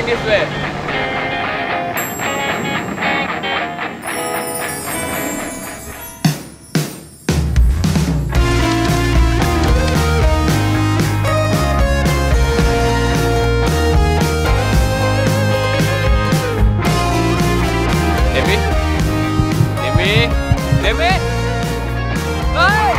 going this way. Demi, hey!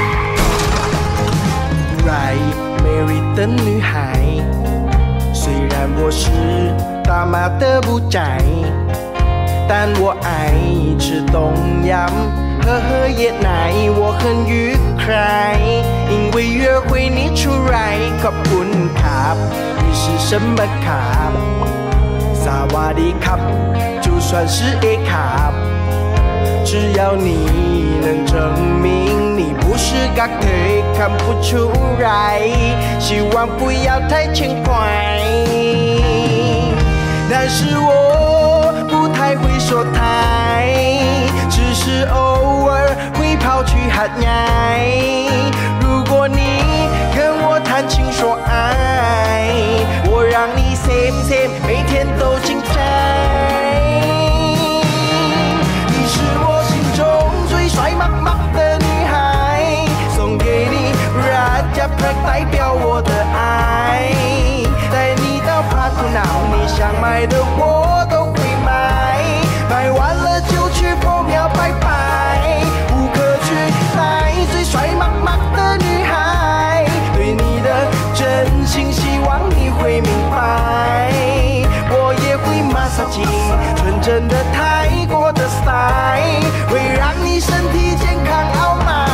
来，美丽的女孩，虽然我是大马的不宅，但我爱吃冬阴，喝椰奶，我很愉快，因为约会你出来，ขอบคุณครับ你是什么ครับสวัสดีครับ就算是 A ครับ只要你能证明你不是个腿，看不出来，希望不要太轻快。但是我不太会说台，只是偶尔会跑去喊爱。如果你跟我谈情说爱，我让你 same 每天都精彩。帅妈妈的女孩，送给你 Raja Prak 代表我的爱，带你到帕图南，你想买的我都会买，买完了就去佛庙拜拜，无可取代最帅妈妈的女孩，对你的真心希望你会明白，我也会马杀鸡，纯正的泰国的 style， 会让你身体健康傲买。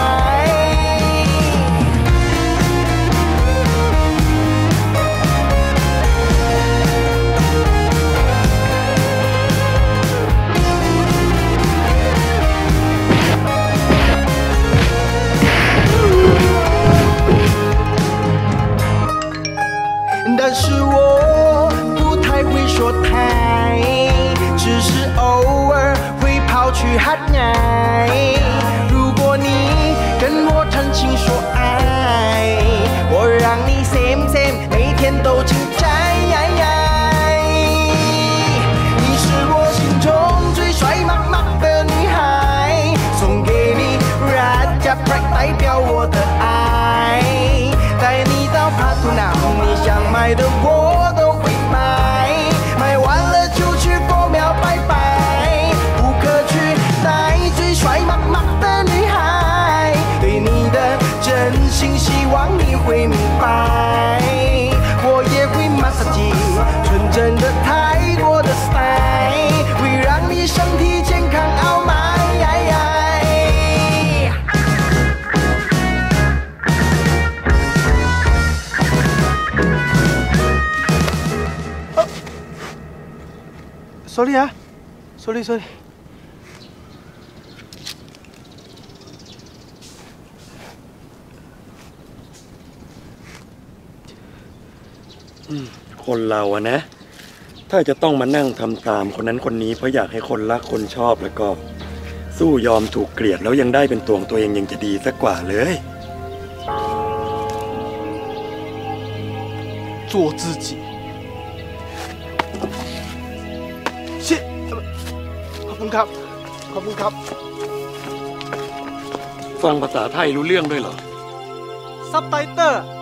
但是我不太会说台，只是偶尔会跑去喊爱。如果你跟我谈情说爱，我让你 same 每天都精彩。你是我心中最帅妈妈的女孩，送给你 Raja Prak 代表我的爱，带你到帕图南，你想买的我都会买，买完了就去佛庙拜拜，无可取代最帅妈妈的女孩，对你的真心希望你会明白，我也会马杀鸡，纯正的泰国的 style， 会让你身体健康傲买。Sorry 啊 ，sorry。 คนเราอะนะถ้าจะต้องมานั่งทำตามคนนั้นคนนี้เพราะอยากให้คนรักคนชอบแล้วก็สู้ยอมถูกเกลียดแล้วยังได้เป็นตัวของตัวเองยังจะดีสักกว่าเลย做自己ขอบคุณครับฟังภาษาไทยรู้เรื่องด้วยเหรอซับไตเตอร์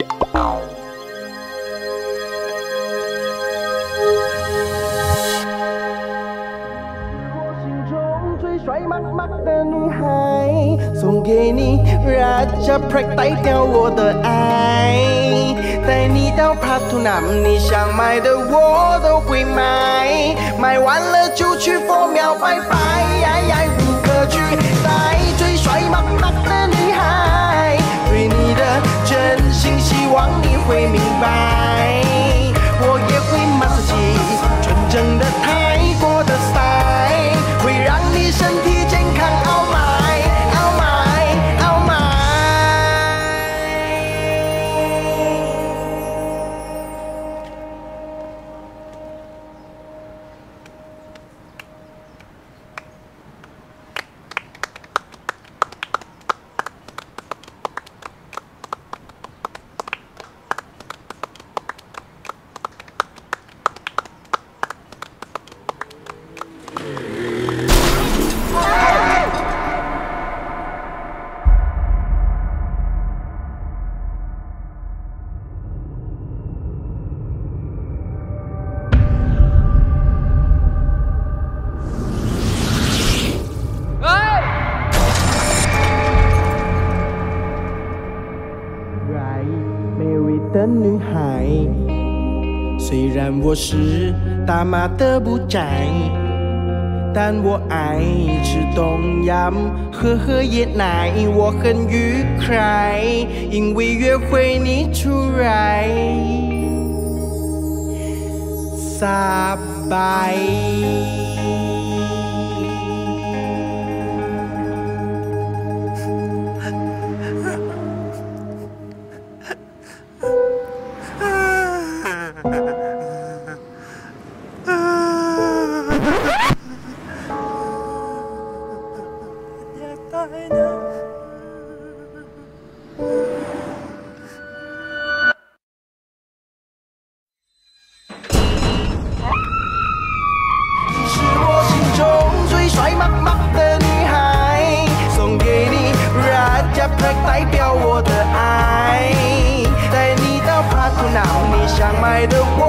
帅妈妈的女孩，送给你 Raja Prak 代表我的爱，带你到帕图南，你想买的我都会买，买完了就去佛庙拜拜，无可取代最帅妈妈的女孩，对你的真心希望你会明白，我也会马杀鸡，纯正的泰国的 style， 会让你身体健康傲买。 的女孩。虽然我是大马的不宅，但我爱吃冬阴，喝椰奶，我很愉快，因为约会你出来撒拜。代表我的爱，带你到帕图岛，你想买的我